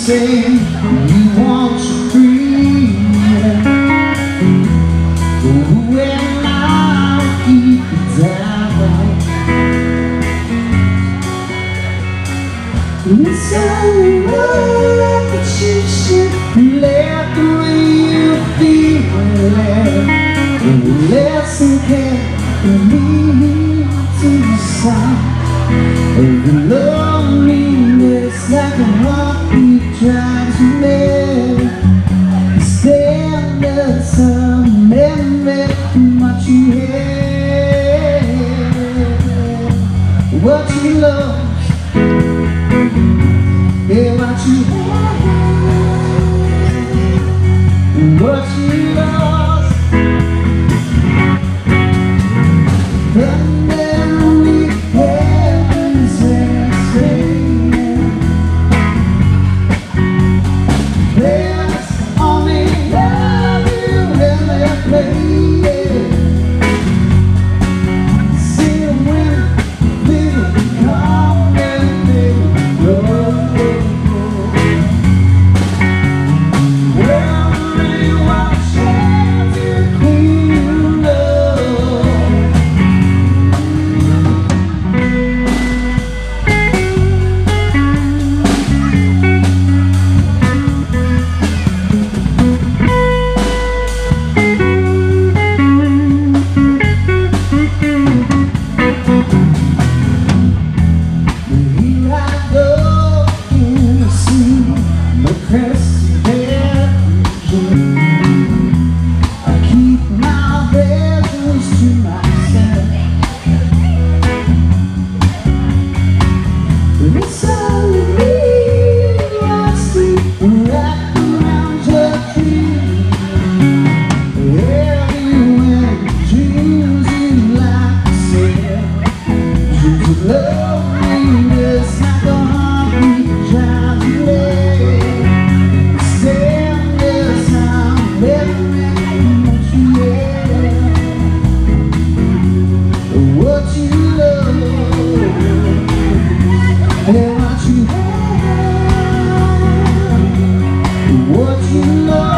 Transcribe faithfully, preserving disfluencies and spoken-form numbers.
say you want to breathe. When I keep it down, it's alright that you should let the way you feel it. Lesson can lead to the side of the loneliness, like a heartbeat tries to make. Stand the sun and make what you hate, what you lost, yeah, what you hate, what you lost. And then we heavens and singing. There's only love you ever played. See the wind, little come and little go. Well, really watch out to clean love. Here I go in the sea, no crested vision. I keep my visions to myself, but it's only me I see wrapped around your tree. Everywhere dreams you like to sail, dreams of loneliness, like a heartbeat trying to make. Stand there, time, never make what you have, what you love, and what you have, what you love.